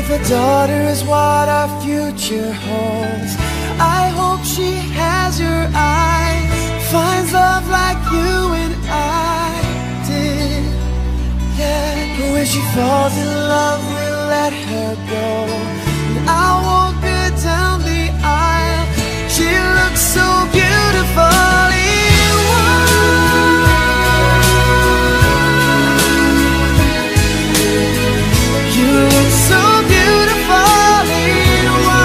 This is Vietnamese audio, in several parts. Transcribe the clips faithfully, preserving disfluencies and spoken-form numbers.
If a daughter is what our future holds, I hope she has your eyes, finds love like you and I did. Yeah, but when she falls in love, we'll let her go, and I'll walk her down the aisle. She looks so beautiful in white. You look so beautiful in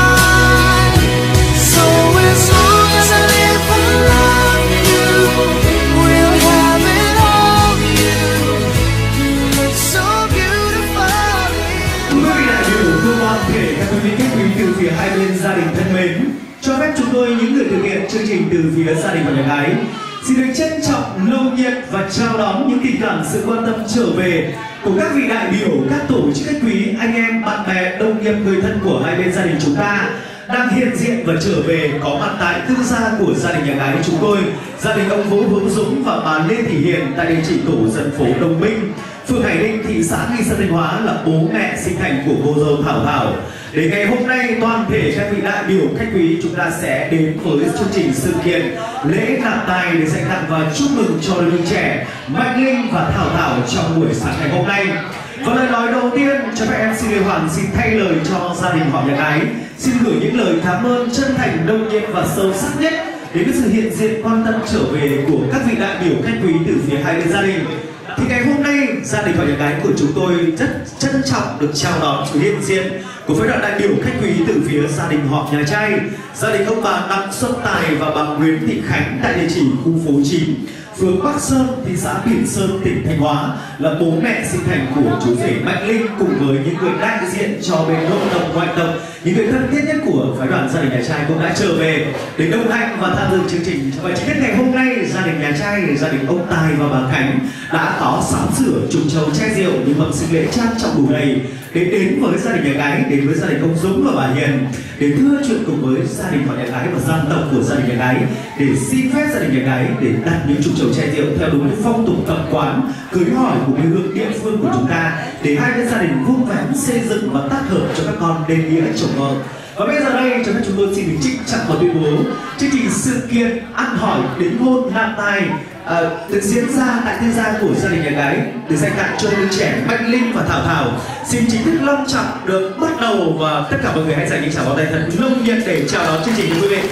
white. So as long as I live, I love you. We'll have it all. You, you look so beautiful in Quý vị đại biểu cùng toàn thể các quý vị khách quý từ phía hai bên gia đình thân mến, cho phép chúng tôi những người thực hiện chương trình từ phía gia đình và nhà gái xin được trân trọng, nồng nhiệt và chào đón những tình cảm, sự quan tâm trở về của các vị đại biểu, các tổ chức khách quý, anh em, bạn bè, đồng nghiệp, người thân của hai bên gia đình chúng ta đang hiện diện và trở về có mặt tại tư gia của gia đình nhà gái chúng tôi, gia đình ông Vũ Hữu Dũng và bà Lê Thị Hiền tại địa chỉ tổ dân phố Đông Minh, phường Hải Ninh, thị xã Nghi Sơn, Thanh Hóa là bố mẹ sinh thành của cô dâu Thảo Thảo. Để ngày hôm nay toàn thể các vị đại biểu khách quý chúng ta sẽ đến với chương trình sự kiện lễ nạp tài để dành tặng và chúc mừng cho đôi trẻ Mạnh Linh và Thảo Thảo trong buổi sáng ngày hôm nay. Và lời nói đầu tiên cho các em xin Lê Hoàng xin thay lời cho gia đình họ nhà gái, xin gửi những lời cảm ơn chân thành, nồng nhiệt và sâu sắc nhất đến sự hiện diện quan tâm trở về của các vị đại biểu khách quý từ phía hai bên gia đình. Thì ngày hôm nay gia đình họ nhà gái của chúng tôi rất trân trọng được chào đón sự hiện diện của phái đoàn đại biểu khách quý từ phía gia đình họ nhà trai, gia đình ông bà Đặng Xuân Tài và bà Nguyễn Thị Khánh tại địa chỉ khu phố chín, phường Bắc Sơn, thị xã Bỉm Sơn, tỉnh Thanh Hóa là bố mẹ sinh thành của chú rể Mạnh Linh cùng với những người đại diện cho bên nội tộc ngoại tộc, những người thân thiết nhất của phái đoàn gia đình nhà trai cũng đã trở về để đồng hành và tham dự chương trình. Và chính thức ngày hôm nay gia đình nhà trai, gia đình ông Tài và bà Khánh đã có sắm sửa trùng trầu chai rượu những mâm sinh lễ trang trọng đủ đầy để đến với gia đình nhà gái, đến với gia đình ông Dũng và bà Hiền để thưa chuyện cùng với gia đình họ nhà gái và gia tộc của gia đình nhà gái, để xin phép gia đình nhà gái để đặt những trùng trầu chai rượu theo đúng phong tục tập quán cưới hỏi của quê hương địa phương của chúng ta, để hai bên gia đình vun vén xây dựng và tác hợp cho các con đền nghĩa chồng vợ. Và bây giờ đây cho phép chúng tôi xin được trích trọng và tuyên bố chương trình sự kiện ăn hỏi đính hôn nạp tài à, được diễn ra tại tư gia của gia đình nhà gái được dành tặng cho đứa trẻ Mạnh Linh và Thảo Thảo xin chính thức long trọng được bắt đầu. Và tất cả mọi người hãy dành những tràng pháo tay thật nồng nhiệt để chào đón chương trình của quý vị.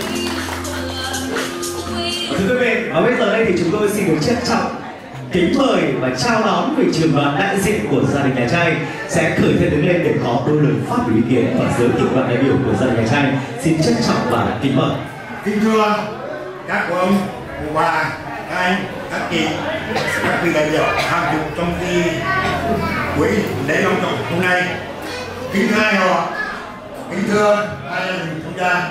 Thưa quý vị, và bây giờ đây thì chúng tôi xin được trân trọng kính mời và chào đón vị trưởng đoàn đại diện của gia đình nhà trai sẽ khởi thân đứng lên để có đôi lời phát biểu ý kiến và giới thiệu đoàn đại biểu của gia đình nhà trai. Xin trân trọng và kính mời. Kính thưa các ông, cụ bà, các anh, các chị, các vị đại biểu tham dự trong khi buổi lễ long trọng hôm nay. Kính thưa hai họ, kính thưa hai gia đình chúng ta.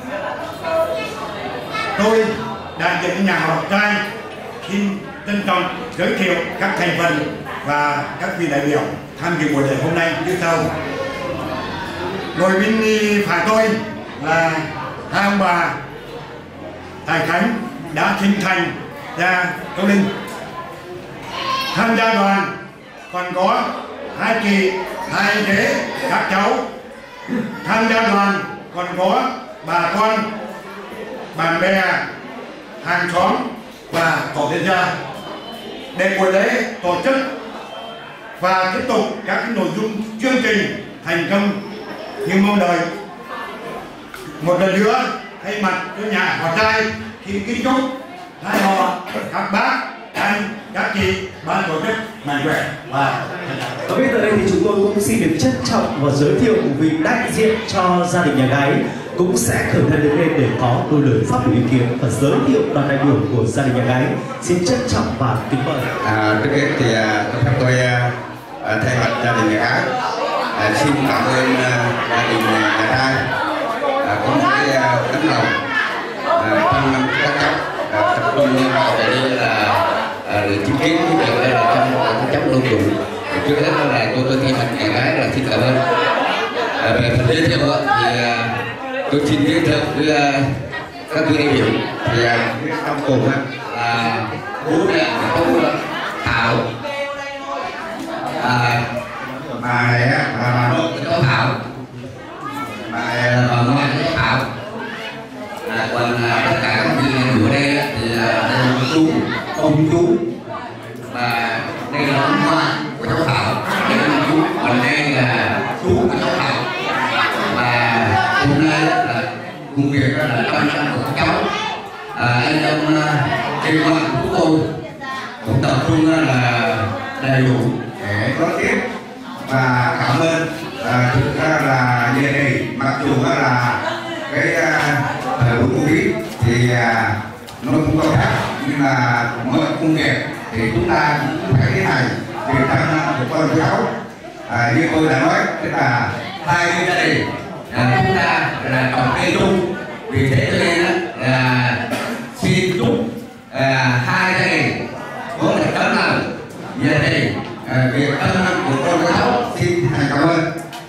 Tôi đại diện nhà họ trai xin trân trọng giới thiệu các thành phần và các vị đại biểu tham dự buổi lễ hôm nay như sau. Ngồi bên phải tôi là hai ông bà Tài Khánh đã sinh thành ra Châu Linh. Tham gia đoàn còn có hai chị, hai rể, các cháu. Tham gia đoàn còn có bà con, bạn bè, hàng xóm và tổ liên gia. Để buổi lễ tổ chức và tiếp tục các nội dung chương trình thành công như mong đợi. Một lần nữa thay mặt cho nhà họ trai thì kính chúc hai họ, các bác, anh, các chị, ban tổ chức mạnh khỏe và và bây giờ đây thì chúng tôi cũng xin được trân trọng và giới thiệu vị đại diện cho gia đình nhà gái cũng sẽ khởi thân đứng lên để có đôi lời phát biểu ý kiến và giới thiệu đoàn đại biểu của gia đình nhà gái. Xin trân trọng và kính mời. À, trước hết thì tôi phép tôi uh, thay mặt gia đình nhà gái uh, xin cảm ơn uh, gia đình nhà trai uh, có một cái uh, tấm lòng uh, trong các cháu uh, tập trung vào đây là uh, chứng kiến cái việc đây là trong các cháu luôn đủ. Trước hết là tôi tôi thay mặt nhà gái là xin cảm ơn. Uh, về phần giới thiệu thì uh, tôi xin giới thiệu với uh, các vị đại biểu thì uh, trong cùng là bố mẹ của Thảo, à, bà này á, bà bà nội của Thảo chú và cháu Hào. Và hôm nay là công việc là chăm sóc của các cháu. À, anh em trên quan của tôi cũng tập trung là đầy đủ để đón tiếp và cảm ơn. À, thực ra là như đây mặc dù là cái thời buổi Covid thì à, nó cũng có khác, nhưng mà mọi công việc thì chúng ta cũng phải thế này vì chăm của con cháu. À, như tôi đã nói tức là hai cái gia đình à, chúng ta là trồng cây chung, vì thế cho nên là xin chúc à, hai gia đình có một tấm lòng gia đình à, việc tâm năng của con cháu. Xin thành cảm ơn.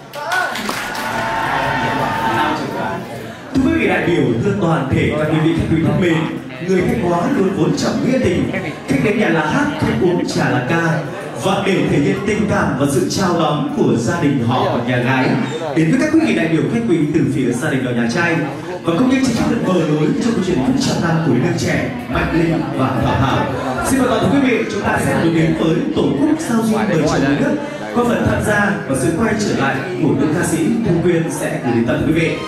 Thưa quý vị đại biểu, thưa toàn thể các quý vị khách quý thân mến, người Thanh Hóa luôn vốn trọng nghĩa tình, khách đến nhà là hát, khách uống trà là ca. Và để thể hiện tình cảm và sự chào đón của gia đình họ và nhà gái đến với các quý vị đại biểu khách quý từ phía gia đình và nhà trai, và cũng như chính thức được mở lối cho câu chuyện phút trăm năm của đứa trẻ Mạnh Linh và Thảo Thảo. Xin mời toàn thể quý vị, chúng ta sẽ cùng đến với tổ khúc Sao duyên đời chồng người nước qua phần tham gia và sự quay trở lại của nữ ca sĩ Thu Quyên sẽ gửi đến tận quý vị.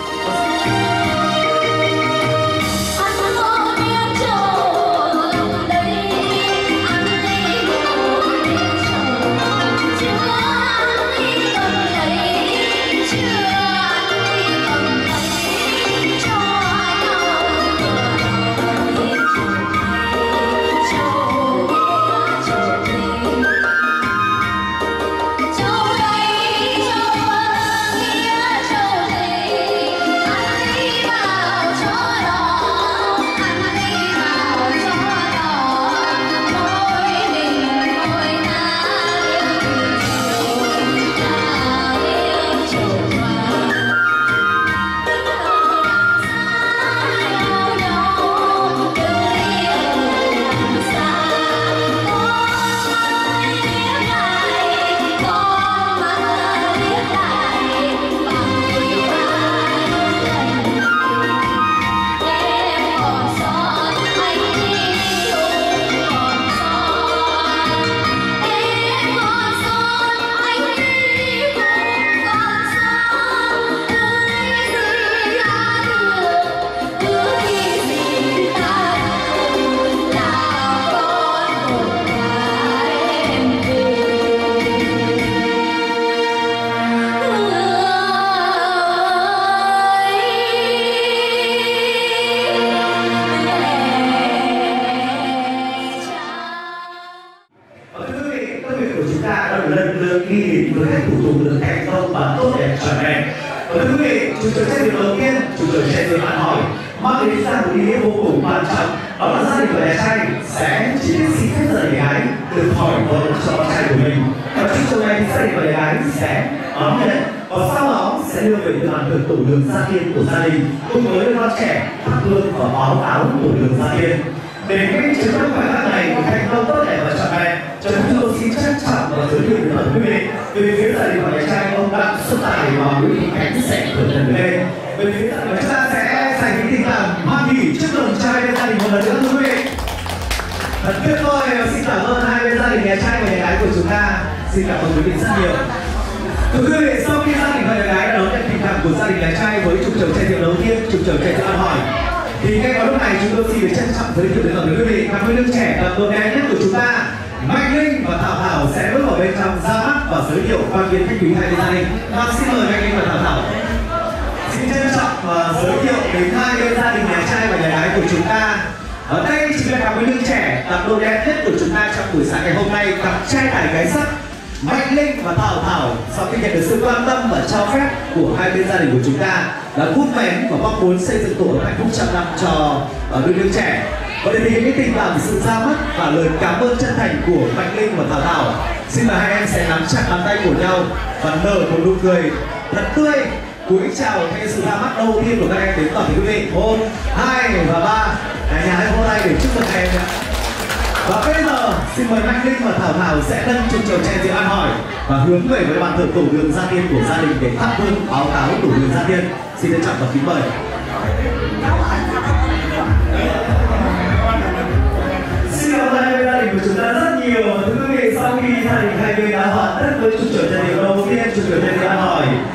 Xin cảm ơn quý vị rất nhiều. Thưa quý vị, sau khi gia đình và nhà gái đã đón nhận tình cảm của gia đình nhà trai với trục chầu chai rượu đầu tiên, trục chầu chai rượu ăn hỏi, thì ngay vào lúc này chúng tôi xin được trân trọng giới thiệu đến toàn quý vị cặp đôi nữ trẻ cặp đôi đẹp nhất của chúng ta, Mạnh Linh và Thảo Thảo sẽ bước vào bên trong ra mắt và giới thiệu quan viên khách quý hai bên gia đình. Và xin mời Mạnh Linh và Thảo Thảo. Xin trân trọng và giới thiệu đến hai bên gia đình nhà trai và nhà gái của chúng ta. Ở đây chính là cặp đôi nữ trẻ cặp đôi đẹp nhất của chúng ta trong buổi sáng ngày hôm nay, cặp trai tài gái sắc Mạnh Linh và Thảo Thảo. Sau khi nhận được sự quan tâm và cho phép của hai bên gia đình của chúng ta đã vun vén và mong muốn xây dựng tổ hợp hạnh phúc trăm năm cho đôi nữ trẻ. Và để thể hiện cái tình cảm, sự ra mắt và lời cảm ơn chân thành của Mạnh Linh và Thảo Thảo, xin mời hai em sẽ nắm chặt bàn tay của nhau và nở một nụ cười thật tươi cúi chào cái sự ra mắt đầu tiên của các em đến toàn thể quý vị. Một, hai và ba. Cả nhà hãy vỗ tay để chúc mừng em nhé. Và bây giờ xin mời Mạnh Linh và Thảo Thảo sẽ nâng trục chầu chai rượu ăn hỏi và hướng về với bàn thờ tổ đường gia tiên của gia đình để thắp hương báo cáo tổ đường gia tiên. Xin trân trọng và kính mời. Xin cảm ơn hai bên gia đình của chúng ta rất nhiều. Thưa quý vị, sau khi gia đình hai bên đã hoàn tất với trục chầu chai rượu đầu tiên, trục chầu chai rượu ăn hỏi,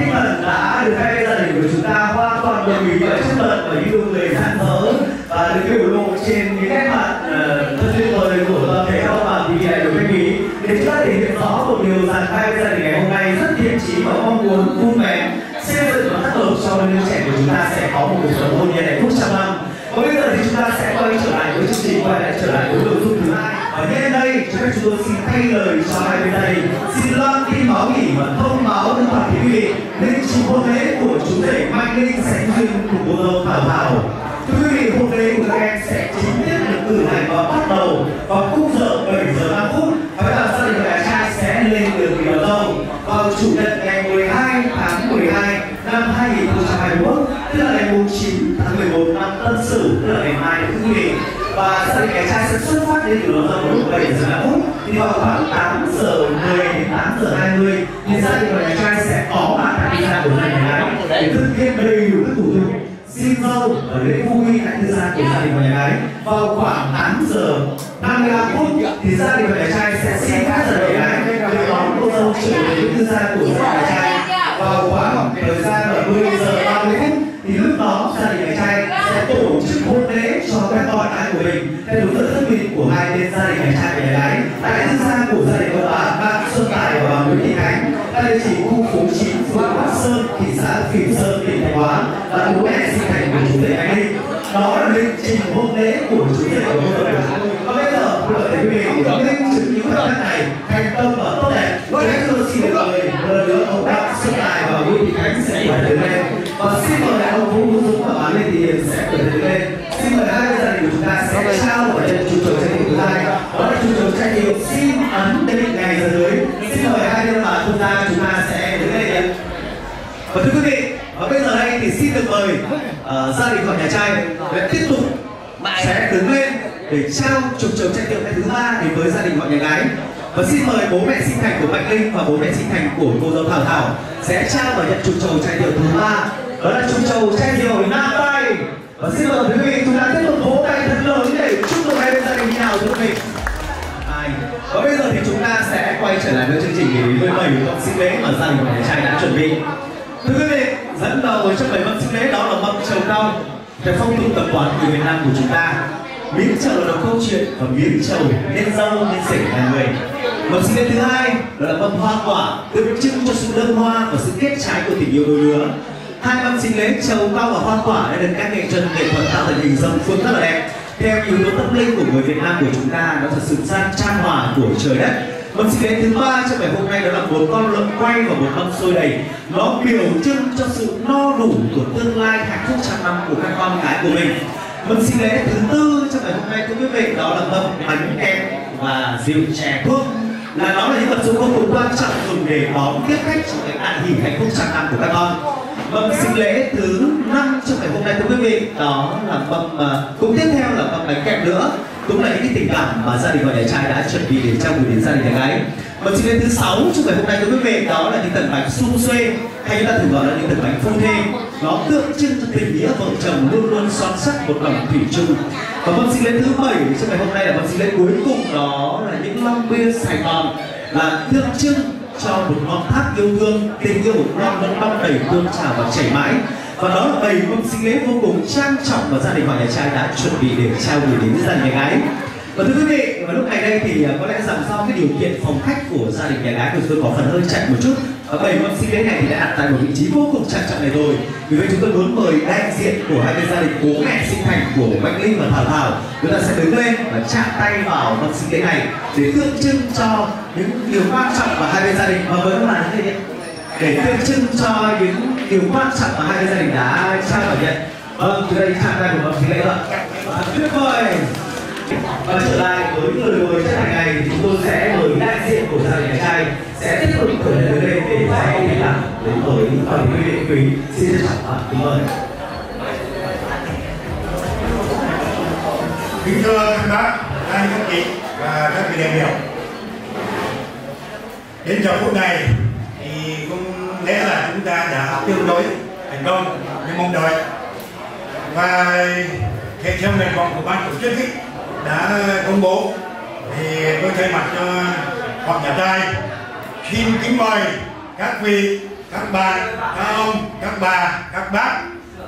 tinh thần đã được hai bên gia đình của chúng ta hoàn toàn đồng ý và chấp thuận bởi những nụ cười rạng rỡ và được biểu lộ trên những nét mặt rất tuyệt vời của toàn thể các bạn thì đại biểu khách quý để chúng ta thể hiện rõ một điều rằng hai bên gia đình ngày hôm nay rất thiện chí và mong muốn vun vén xây dựng và tác hợp cho đứa trẻ của chúng ta sẽ có một cuộc sống hôn nhân hạnh phúc trăm năm. Và bây giờ thì chúng ta sẽ quay trở lại với chương trình, quay lại trở lại với nội dung thứ hai. Và nhân đây chúng ta chúng tôi xin thay lời cho hai bên gia đình, xin loan tin báo nghỉ và thông báo đến toàn thể quý vị lên trình hôn lễ của chú rể Mạnh Linh Sánh Duyên cùng cô dâu Thảo Thảo. Thưa quý vị, hôn lễ của các em sẽ chính thức được cử hành và bắt đầu vào khung giờ bảy giờ năm phút. Và bây giờ gia đình và nhà trai sẽ lên đường đi đón dâu vào chủ nhật ngày mười hai tháng mười hai năm hai nghìn không trăm hai mươi mốt, tức là ngày chín tháng mười một năm Tân Sửu, tức là ngày mai thưa quý vị. Và gia đình nhà trai sẽ xuất phát đến từ đón dâu lúc bảy giờ năm phút, thì vào khoảng tám giờ mười đến tám giờ hai mươi thì gia đình và nhà trai sẽ có mặt tại gia của gia đình nhà gái để thực hiện đầy đủ các thủ tục xin dâu ở lễ vui huy tại tư gia của gia đình và nhà gái. Vào khoảng tám giờ năm mươi lăm phút thì gia đình và nhà trai sẽ xin các gia đình nhà gái để đón cô dâu trở về tư gia của gia đình nhà trai. Vào khoảng thời gian là mười giờ ba mươi phút thì lúc đó gia đình nhà trai sẽ tổ chức hôn lễ cho các con cái của mình theo đúng giờ thân mình của hai bên gia đình nhà trai và nhà gái tại tư gia của gia đình ông bà Phạm Xuân Tài và bà Nguyễn Thị Khánh tại địa chỉ khu phố chín, phường Bắc Sơn, thị xã Phìm Sơn, tỉnh Thanh Hóa là bố mẹ sinh thành của chú rể Mạnh Linh. Đó là lịch trình hôn lễ của chú rể và cô dâu. Và bây giờ mời quý vị linh chứng những khoảnh khắc này thành tâm và tốt đẹp. Với các tôi xin được mời một lần nữa ông Phạm Xuân Tài và Nguyễn Thị Khánh sẽ khởi đứng lên và xin mời ông Vũ Hữu Dũng và bà Lê Thị Hiền sẽ khởi đứng lên. Xin mời hai gia đình của chúng ta sẽ trao và nhận chủ trầu tranh hiệu thứ hai. Đó là chủ trầu tranh hiệu xin ấn định ngày giờ dưới. Xin mời hai nhân bà tham gia chúng ta sẽ đứng lên nhận. Và thưa quý vị, và bây giờ đây thì xin được mời uh, gia đình của nhà trai để tiếp tục sẽ đứng lên để trao trục trầu tranh hiệu cái thứ ba đến với gia đình họ nhà gái. Và xin mời bố mẹ sinh thành của Mạnh Linh và bố mẹ sinh thành của cô dâu Thảo Thảo sẽ trao và nhận trục trầu tranh hiệu thứ ba, đó là trục trầu tranh hiệu nam tay. Và xin mời quý vị chúng ta tiếp tục vỗ tay thật lớn để chúc mừng hai bên gia đình như nào thưa quý vị. Và bây giờ thì chúng ta sẽ quay trở lại với chương trình để đến với bảy mâm sinh lễ mà gia đình của nhà trai đã chuẩn bị. Thưa quý vị, dẫn đầu trong bảy mâm sinh lễ đó là mâm trầu cao, theo phong tục tập quán của Việt Nam của chúng ta. Miếng trầu là câu chuyện và miếng trầu nên dâu nên rể là người. Mâm sinh lễ thứ hai đó là mâm hoa quả, tượng trưng cho sự đơm hoa và sự kết trái của tình yêu đôi lứa. Hai mâm sinh lễ trầu cao và hoa quả đã được các nghệ nhân nghệ thuật tạo thành hình dòng phương rất là đẹp. Theo yếu tố tâm linh của người Việt Nam của chúng ta, nó thật sự gian chan hòa của trời đất. Mâm sinh lễ thứ ba trong ngày hôm nay đó là một con lợn quay và một mâm xôi đầy. Nó biểu trưng cho sự no đủ của tương lai hạnh phúc trăm năm của các con cái của mình. Mâm sinh lễ thứ tư trong ngày hôm nay thưa quý vị đó là mâm bánh kem và rượu chè thuốc. Là nó là những vật dụng vô cùng quan trọng dùng để đón tiếp khách trong cái đại hỷ hạnh phúc trăm năm của các con. Mâm sinh lễ thứ năm trong ngày hôm nay thưa quý vị đó là mâm uh, cũng tiếp theo là mâm bánh kẹp nữa, cũng là những cái tình cảm mà gia đình và nhà trai đã chuẩn bị để trao gửi đến gia đình nhà gái. Mâm sinh lễ thứ sáu trong ngày hôm nay thưa quý vị đó là những tầng bánh sum xuê, hay chúng ta thường gọi là những tầng bánh phô thê. Nó tượng trưng cho tình nghĩa vợ chồng luôn luôn son sắt một lòng thủy chung. Và mâm sinh lễ thứ bảy trong ngày hôm nay là mâm sinh lễ cuối cùng, đó là những lon bia Sài Gòn, là tượng trưng cho một ngọn tháp yêu thương, tình yêu non vẫn băng đầy tuôn trào và chảy mãi. Và đó là bảy mâm sinh lễ vô cùng trang trọng và gia đình họ nhà trai đã chuẩn bị để trao gửi đến gia đình nhà gái. Và thưa quý vị, và lúc này đây thì có lẽ rằng do cái điều kiện phòng khách của gia đình nhà gái của tôi có phần hơi chặt một chút, và bảy mâm sinh lễ này thì đã đặt tại một vị trí vô cùng trang trọng này rồi. Vì vậy chúng tôi muốn mời đại diện của hai bên gia đình, bố mẹ sinh thành của Mạnh Linh và Thảo Thảo, chúng ta sẽ đứng lên và chạm tay vào mâm sinh lễ này để tượng trưng cho những điều quan trọng mà hai bên gia đình và vẫn là những cái để tượng trưng cho những điều quan trọng mà hai bên gia đình đã trao và nhận. Vâng, từ đây chạm tay của mâm sinh lễ rồi. Tuyệt vời. Và trở lại với người mời chân thành này thì chúng tôi sẽ mời đại diện của gia đình nhà trai sẽ tiếp tục khởi động lên để sẽ đi làm đến với toàn quý vị quý. Xin trân trọng và kính mời. Kính thưa các bác, các anh chị và các vị đại biểu, đến giờ phút này thì cũng lẽ là chúng ta đã tương đối thành công như mong đợi, và theo nguyện vọng của ban tổ chức ấy, đã công bố thì tôi thay mặt cho họ nhà trai xin kính mời các vị các bạn, các ông, các bà, các bác,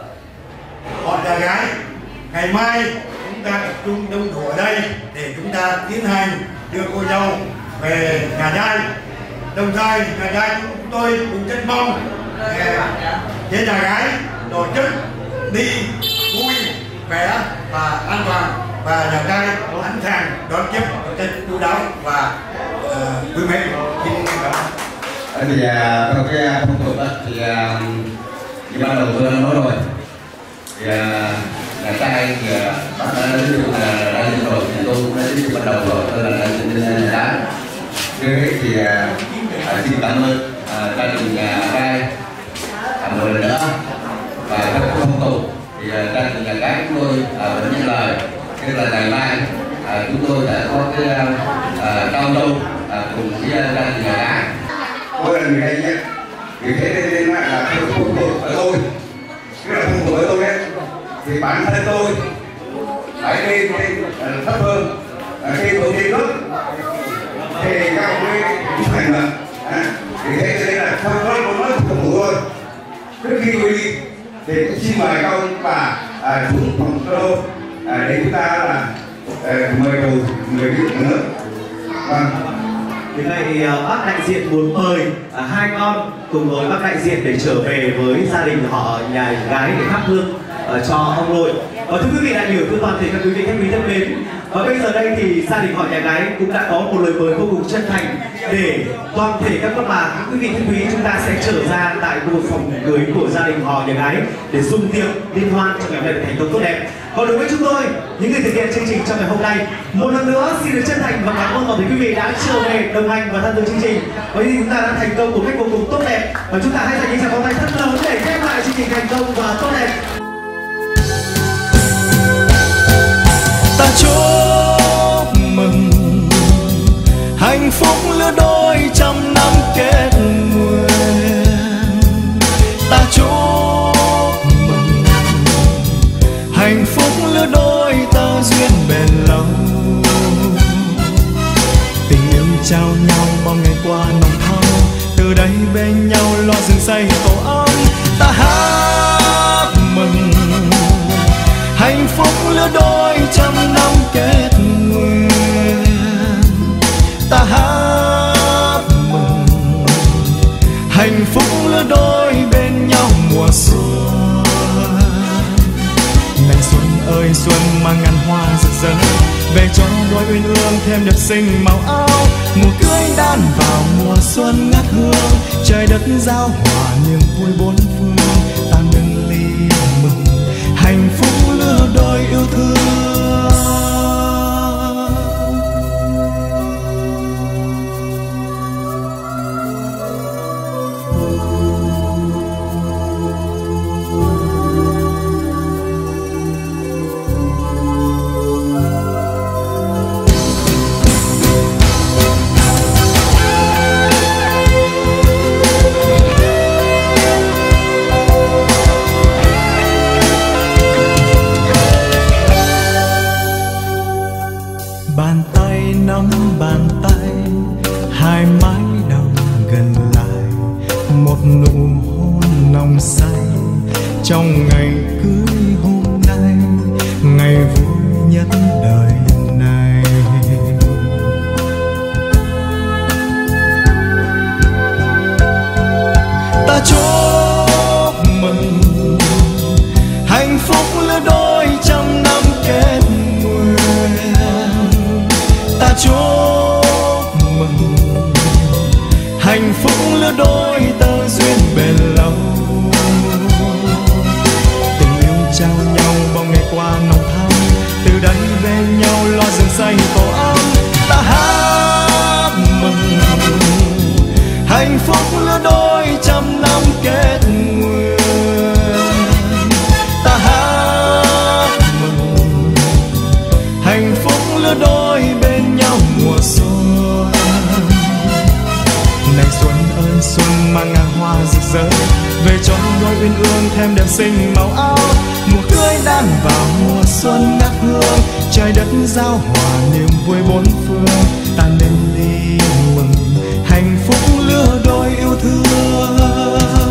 họ nhà gái. Ngày mai chúng ta tập trung đông đủ ở đây để chúng ta tiến hành đưa cô dâu về nhà trai. Đồng thời nhà trai chúng tôi cũng rất mong với nhà gái tổ chức đi vui vẻ và an toàn, và nhà trai sẵn sàng đón tiếp rất chú đáo và vui uh, vẻ. Thì theo cái phong tục đó, thì như ban đầu tôi đã nói rồi, thì nhà trai thì bác đã giới thiệu là đã lên rồi, thì tôi cũng đã giới thiệu ban đầu rồi, tôi là đã lên đá. Trước hết thì xin cảm ơn gia đình nhà trai một lần nữa, và các phong tục thì gia đình nhà gái chúng tôi vẫn nhận lời, tức là ngày mai chúng tôi đã có cái giao lưu cùng với gia đình nhà gái. Mỗi lần ngày nhất thì thế nên là cái phong tục của tôi, cái là phong tục của tôi đấy, thì bản thân tôi phải lên lên thấp hơn khi tôi đi nước thì các ông ấy cũng thành mà, thì thế nên là không có một nói không đủ thôi. Trước khi tôi đi thì cũng xin mời các ông bà xuống phòng solo để chúng ta là mời đầu người đi nữa. Vâng. Thế này bác đại diện muốn mời à, hai con cùng với bác đại diện để trở về với gia đình họ nhà gái để thắp hương uh, cho ông nội. Và thưa quý vị đại biểu, thưa toàn thể các quý vị khách quý thân mến, và bây giờ đây thì gia đình họ nhà gái cũng đã có một lời mời vô cùng chân thành để toàn thể các các bà, các quý vị thân quý chúng ta sẽ trở ra tại khu vực phòng cưới của gia đình họ nhà gái để dùng tiệc liên hoan cho ngày hôm nay thành công tốt đẹp. Còn đối với chúng tôi, những người thực hiện chương trình trong ngày hôm nay, một lần nữa xin được chân thành và cảm ơn toàn thể quý vị đã trở về đồng hành và tham dự chương trình. Và như chúng ta đã thành công một cách vô cùng tốt đẹp, và chúng ta hãy dành những tràng pháo tay thật lớn để khép lại chương trình thành công và tốt đẹp. Ta chúc mừng hạnh phúc lứa đôi trăm năm kết nguyện. Ta chúc mừng hạnh phúc lứa đôi ta duyên bền lâu. Tình yêu trao nhau bao ngày qua nồng thắm, từ đây bên nhau lo rừng xây tổ ấm. Ta hát mừng hạnh phúc lứa đôi trăm năm kết nguyện. Ta hát mừng hạnh phúc lứa đôi bên nhau mùa xuân. Này xuân ơi xuân mang ngàn hoa rực rỡ, về cho đôi uyên ương thêm đẹp xinh màu áo. Mùa cưới đan vào mùa xuân ngát hương, trời đất giao hòa niềm vui bốn phương. Ta nâng ly mừng hạnh phúc lứa đôi yêu thương. Bàn tay nắm bàn tay, hai mái đầu gần lại, một nụ hôn nồng say trong ngày cưới hôm nay, ngày vui nhất đời này. Ta chúc mừng hạnh phúc lứa đôi trăm năm kết nguyện. Ta chúc mừng hạnh phúc lứa đôi tơ duyên bền lâu. Tình yêu trao nhau bao ngày qua nồng thắm, từ đây bên nhau lo rừng xanh tổ ấm. Ta hát mừng hạnh phúc lứa đôi trăm năm kết nguyện. Ta hát mừng hạnh phúc lứa đôi bên nhau mùa xuân. Này xuân ơi xuân mang ngàn hoa rực rỡ, về cho đôi uyên ương thêm đẹp xinh màu áo. Mùa cưới đan vào mùa xuân ngát hương, trời đất giao hòa niềm vui bốn phương. Ta nên ly mừng hạnh phúc lứa đôi yêu thương.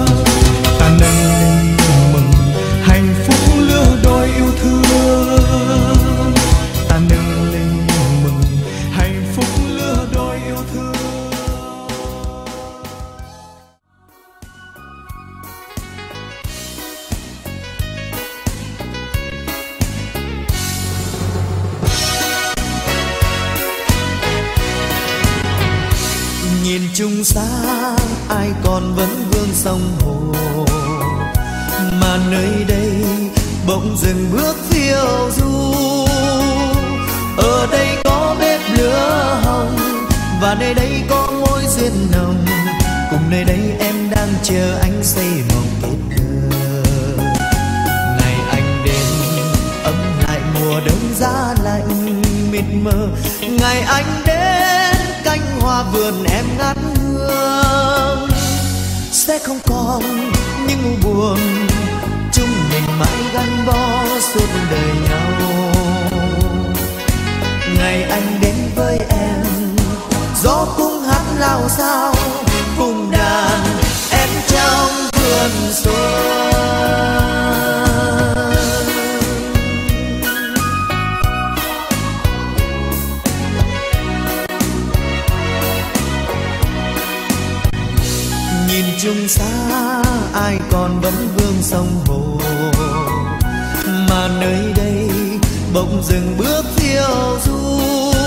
chung xa ai còn vẫn vương sông hồ, mà nơi đây bỗng dừng bước phiêu du. Ở đây có bếp lửa hồng và nơi đây có mối duyên nồng, cùng nơi đây em đang chờ anh xây mộng kết thơ. Ngày anh đến ấm lại mùa đông giá lạnh mịt mờ, ngày anh đến cánh hoa vườn em ngát hương. Sẽ không còn những u buồn, chúng mình mãi gắn bó suốt đời nhau. Ngày anh đến với em, gió cũng hát lao sao cùng đàn em trong vườn xuân. Nhìn chung xa ai còn vẫn vương sông hồ, mà nơi đây bỗng dừng bước phiêu du.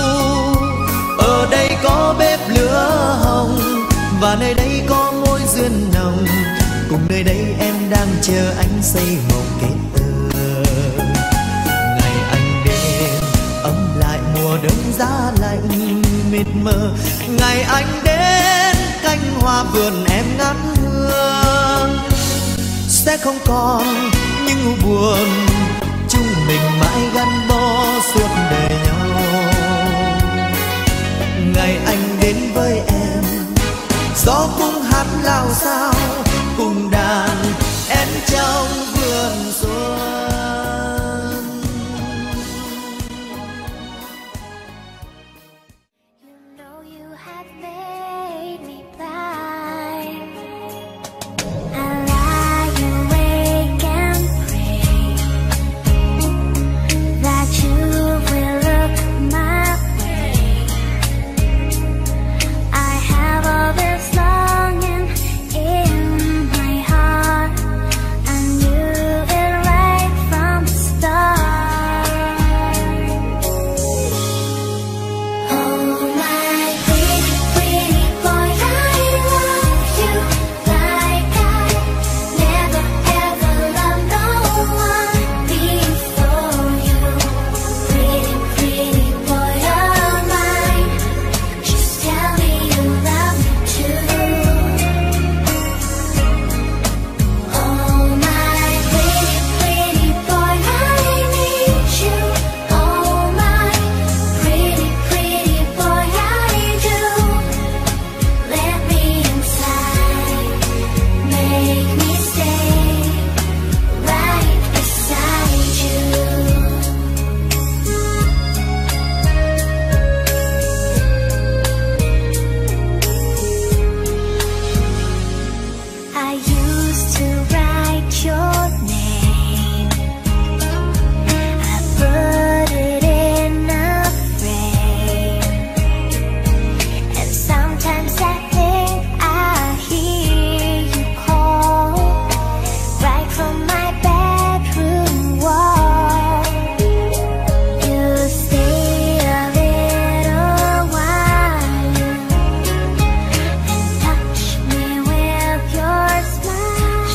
Ở đây có bếp lửa hồng và nơi đây có mối duyên nồng, cùng nơi đây em đang chờ anh xây mộng kết tơ. Ngày anh đến ấm lại mùa đông giá lạnh mịt mờ, ngày anh đến cánh hoa vườn em ngát hương. Sẽ không còn những u buồn, chúng mình mãi gắn bó suốt đời nhau. Ngày anh đến với em, gió cũng hát lao sao cùng đàn em trong vườn xuân. You know you have made me blind. I lie awake and pray that you will look my way. I have all this longing in my heart. I knew it right from the start. Oh my pretty, pretty boy, I love you like I never ever loved no one before you. Pretty, pretty boy of mine, just tell me you love me too. Oh my pretty, pretty boy, I need you. Oh my pretty, pretty boy, I do. Let me inside, make me stay right beside you. I used to write your name. I put it in a frame, and sometimes I think I hear you call right from my bedroom wall. You stay a little while and touch me with your smile.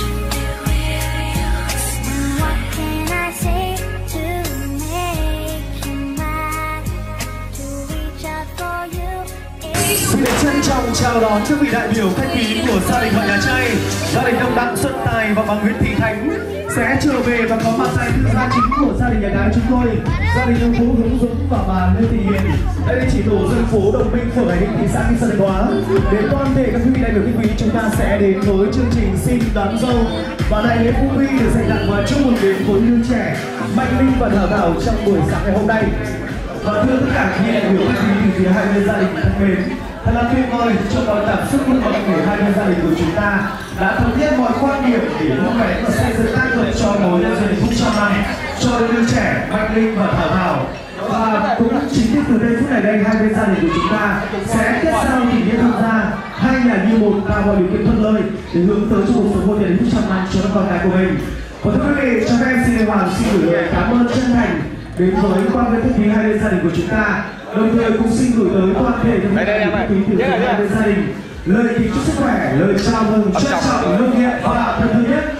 And what can I say to make you mine? To reach out for you is Xin được trân trọng chào đón các vị đại biểu khách quý của gia đình họ nhà trai, gia đình ông Đặng Xuân Tài và bà Nguyễn Thị Khánh sẽ trở về và có mặt tại thư gia chính của gia đình nhà gái chúng tôi, gia đình ông Vũ Hữu Dũng và bà Lê Thị Hiền. Đây là chỉ tổ dân phố Đồng Minh, phường Hải Ninh, thị xã Kinh Sơn, Thanh Hóa. Để toàn thể các quý vị đại biểu khách quý, chúng ta sẽ đến với chương trình xin đón dâu và đại lễ phú huy được dành tặng và chúc mừng đến với đứa trẻ Mạnh Linh và Thảo Thảo trong buổi sáng ngày hôm nay. Và thưa tất cả các vị đại biểu khách quý từ phía hai bên gia đình thân mến, thật là tuyệt vời trong mọi cảm xúc vui mừng của hai bên gia đình của chúng ta đã thống nhất mọi quan điểm để vun vén và xây dựng tác động cho mối nhân duyên hạnh phúc trong năm cho đứa trẻ Mạnh Linh và Thảo Thảo. Và cũng chính thức từ đây phút này đây, hai bên gia đình của chúng ta sẽ kết giao tình nghĩa tham gia hai nhà như một, tạo mọi điều kiện thuận lợi để hướng tới cho cuộc sống hôn nhân hạnh phúc trong năm cho con cái của mình. Và thưa quý vị, cho em xin Hoàng xin gửi lời cảm ơn chân thành đến với quan viên khách quý hai bên gia đình của chúng ta, đồng thời cũng xin gửi tới toàn thể những quý từ hai bên gia đình lời kính chúc sức khỏe, lời chào mừng trân trọng nồng nhiệt và thân thương nhất.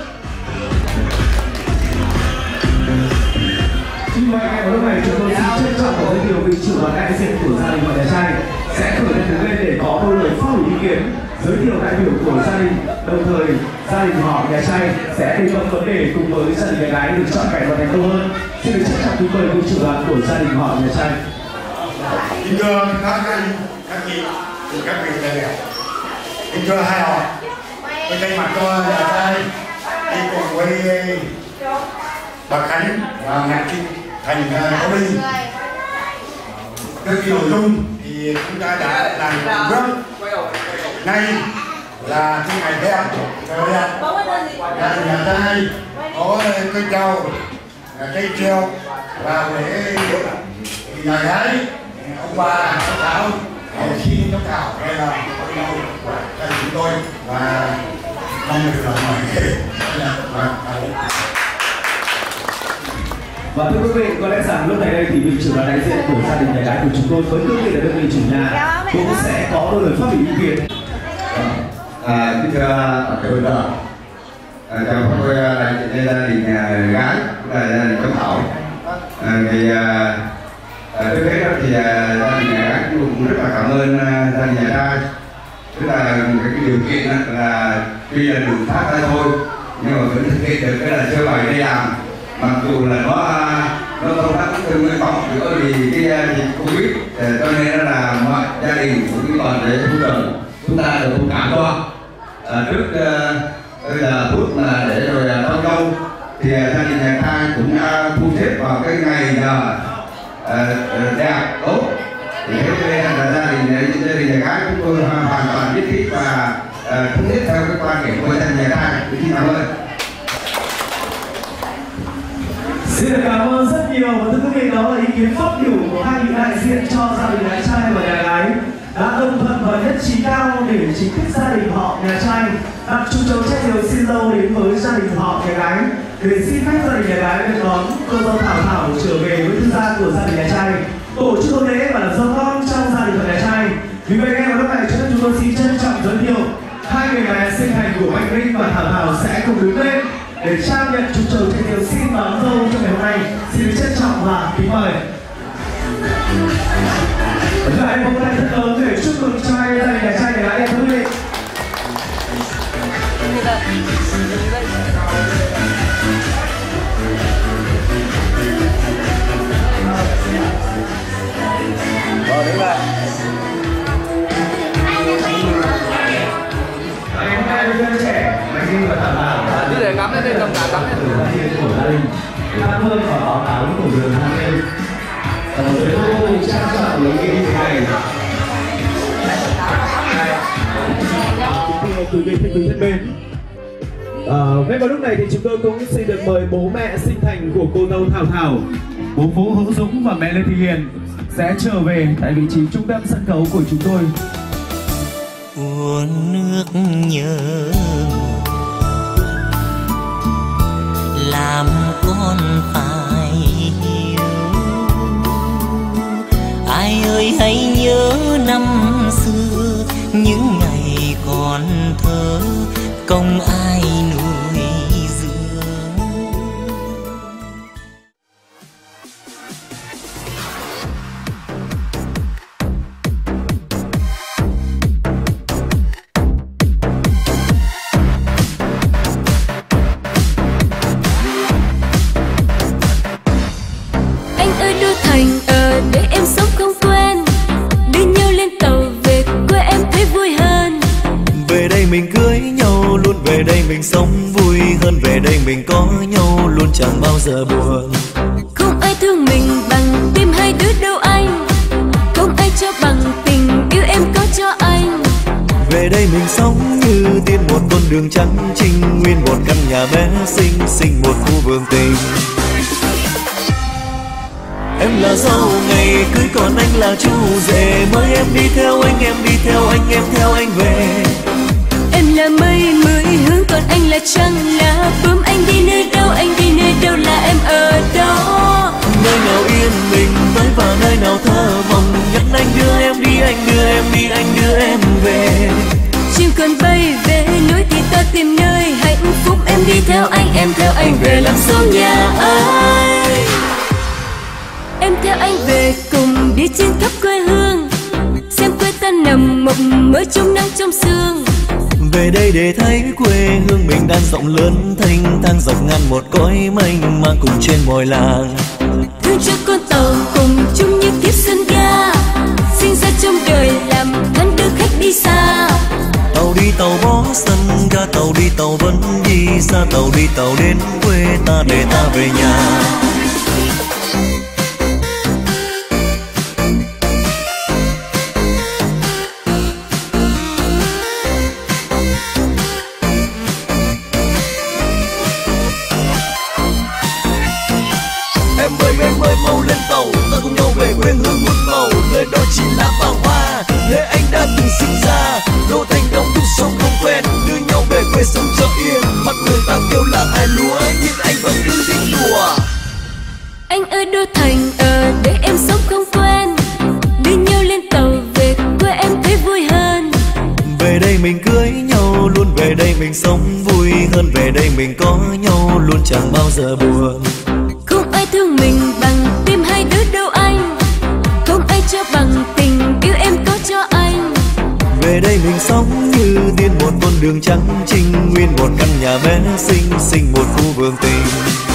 Xin mời các em lúc này chúng tôi xin trân trọng và giới thiệu vị trưởng đoàn đại diện của gia đình và nhà trai sẽ khởi lên đứng lên để có đôi lời phát biểu ý kiến, giới thiệu đại biểu của gia đình, đồng thời gia đình họ nhà trai sẽ đề cập vấn đề cùng với gia đình nhà gái được trọn vẹn và thành công hơn. Xin được trân trọng kính mời vị trưởng đoàn của gia đình họ nhà trai. Kính thưa các anh, các chị, các vị đại biểu, kính thưa hai họ, tôi thay mặt cho nhà trai đi cùng với bà Khánh và Ngọc Trinh thành Có Linh. Cái nội dung thì chúng ta đã làm bước. Nay là cái ngày đẹp, trời đẹp. Là nhà trai có cây trầu, cây treo và để nhà gái ông bà ông Thảo xin cháu Thảo đây là gia đình chúng tôi và mong được làm mọi Và thưa quý vị, có lẽ rằng lúc này đây thì vị trưởng đoàn đại diện của gia đình nhà gái của chúng tôi với cương vị là đơn vị chủ nhà cũng sẽ có đôi lời phát biểu ý kiến. À, kính thưa tất cả quý vị, chào các tôi đại diện gia đình nhà gái là gia đình cháu Thảo. À, thì à, trước hết thì à, gia đình nhà gái cũng rất là cảm ơn à, gia đình nhà trai. Tức là cái, cái điều kiện là tuy là đường phát ra thôi nhưng mà vẫn thực hiện được cái là sơ bài đi làm, mặc dù là nó nó không đáp ứng được nguyện vọng bởi vì cái dịch Covid, cho nên là mọi gia đình cũng còn để hỗ trợ chúng ta được thông cảm cho. À, trước đây là phút mà để rồi đón dâu thì gia đình nhà trai cũng đã thu xếp vào cái ngày giờ đẹp tốt, thì thế nên là gia đình gia đình nhà gái chúng tôi hoàn toàn nhất trí và thống nhất theo cái quan điểm của gia đình nhà trai. Xin cảm ơn. Xin được cảm ơn rất nhiều và thưa quý vị, đó là ý kiến phát biểu của hai vị đại diện cho gia đình nhà trai và nhà gái đã đồng thuận và nhất trí cao để chính thức gia đình họ nhà trai đặt chú chấu chai diều xin dâu đến với gia đình họ nhà gái để xin phép gia đình nhà gái được đón cô dâu Thảo Thảo trở về với thư gia của gia đình nhà trai, tổ chức hôn lễ và làm dâu con trong gia đình và nhà trai. Vì vậy ngay vào lúc này chúng tôi xin trân trọng giới thiệu hai người mẹ sinh thành của Mạnh Linh và Thảo Thảo sẽ cùng đứng lên để trao nhận chú chầu chai diều xin đón dâu trong ngày hôm nay. Xin được trân trọng và kính mời. Và hãy một tay thật lớn để chúc mừng cho hai gia đình nhà trai nhà gái em thưa quý vị. Ờ, đứng lại. Ngày hôm nay đôi trẻ Mạnh Linh và Thảo Thảo Cứ để cắm lên đây, cầm cả cắm lên. của gia đình cảm ơn và báo cáo của đường hai bên. Ở dưới ô trang trọng lấy cái như thế này. Quý vị thân quý thân mến, ngay vào lúc này thì chúng tôi cũng xin được mời bố mẹ sinh thành của cô dâu Thảo Thảo, bố Vũ Hữu Dũng và mẹ Lê Thị Hiền sẽ trở về tại vị trí trung tâm sân khấu của chúng tôi. Uống nước nhớ làm con phải hiểu, ai ơi hãy nhớ năm xưa những ngày còn thơ công ai nuôi dưỡng. Anh ơi đưa thành ở để em sống không quên, đưa nhau lên tàu về quê em thấy vui hơn. Về đây mình cưới nhau luôn, về đây mình sống vui hơn, về đây mình có nhau luôn chẳng bao giờ buồn. Không ai thương mình bằng tim hai đứa đâu anh, không ai cho bằng tình yêu em có cho anh. Về đây mình sống như tiên một con đường trắng trinh, nguyên một căn nhà bé xinh xinh một khu vườn tình. Em là dâu ngày cưới còn anh là chú rể, mời em đi theo anh, em đi theo anh, em theo anh về. Em là mây mười hướng còn anh là trăng là bướm, anh đi nơi đâu anh đi nơi đâu là em ở đó. Nơi nào yên bình tới và nơi nào thơ mộng, nhắc anh đưa em đi, anh đưa em đi, anh đưa em về. theo anh, em theo anh về làm dâu nhà ấy. Em theo anh về cùng đi trên khắp quê hương, xem quê ta nằm mộng mơ trong nắng trong sương. Về đây để thấy quê hương mình đang rộng lớn thanh thang dọc ngang một cõi mênh mang cùng trên mọi làng. Thương cho con tàu cùng chung như kiếp sân ga, sinh ra trong đời làm thân đưa khách đi xa. Tàu đi tàu bó sân ga, tàu đi tàu vẫn đi xa, tàu đi tàu đến quê ta để ta về nhà. Em ơi em ơi mau lên tàu, ta cùng nhau về quê hương một màu, nơi đó chỉ là pháo hoa, nơi anh đã từng sinh ra. Đô thành đông đúc sông không quen, đưa nhau về quê sống cho yên. Mặt người ta kêu là hai lúa, nhưng anh vẫn cứ thích đùa. Anh ơi đô thành ở để em sống không quen, đưa nhau lên tàu về quê em thấy vui hơn. Về đây mình cưới nhau luôn, về đây mình sống vui hơn, về đây mình có nhau luôn chẳng bao giờ buồn. Không ai thương mình bằng tim hai đứa đâu anh, không ai cho bằng tình yêu em có cho anh. Về đây mình sống như tiên, một con đường trắng trinh nguyên, một căn nhà bé xinh xinh, một khu vườn tình.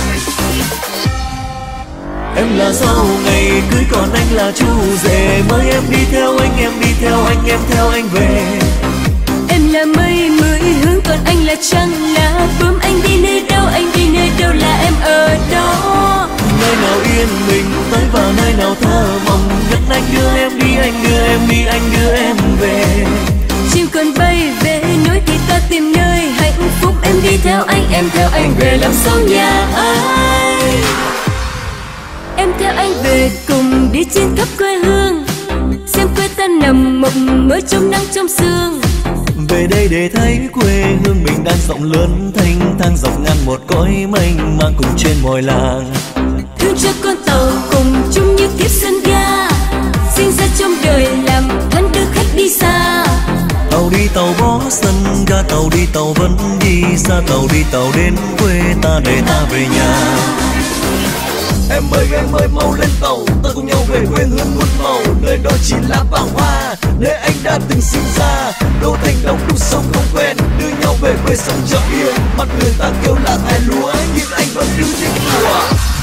Em là dâu ngày cưới còn anh là chú rể, mời em đi theo anh, em đi theo anh, em theo anh về. Em là mây mười hướng còn anh là trăng lá bướm, anh đi nơi đâu anh đi nơi đâu là em ở đó. Nơi nào yên bình tới và nơi nào thơ mộng nhất, anh đưa em đi, anh đưa em đi, anh đưa em về. Chim còn bay về núi thì ta tìm nơi hạnh phúc, em đi theo anh, em theo anh về làm dâu nhà ấy. Em theo anh về cùng đi trên khắp quê hương, xem quê ta nằm mộng mơ trong nắng trong sương. Về đây để thấy quê hương mình đang rộng lớn thanh thang dọc ngang một cõi mênh mang cùng trên mọi làng. Thương cho con tàu cùng chung như kiếp sân ga, sinh ra trong đời làm thân đưa khách đi xa. Tàu đi tàu bó sân ga, tàu đi tàu vẫn đi xa, tàu đi tàu đến quê ta để ta về nhà. Em ơi em ơi mau lên tàu, ta cùng nhau về quê hương một màu, nơi đó chỉ là pháo hoa, nơi anh đã từng sinh ra. Đô thành đông đúc sông không quen, đưa nhau về quê sống cho yên. Mặt người ta kêu là hai lúa, nhưng anh vẫn cứ thích đùa.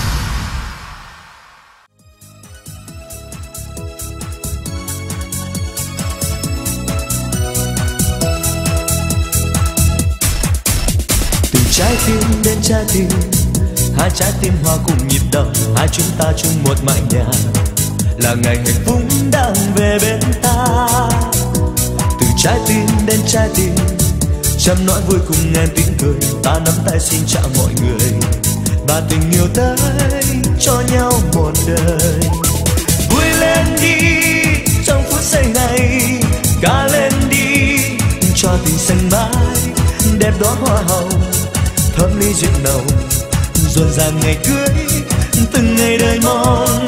Từ trái tim đến trái tim, hai trái tim hòa cùng nhịp đập, hai chúng ta chung một mái nhà, là ngày hạnh phúc đang về bên ta. Từ trái tim đến trái tim, trăm nỗi vui cùng ngàn tiếng cười, ta nắm tay xin chào mọi người, và tình yêu tới cho nhau một đời. Vui lên đi trong phút giây này, ca lên đi cho tình xanh mãi, đẹp đóa hoa hồng thơm ly rượu nồng, rộn ràng ngày cưới từng ngày đời mong.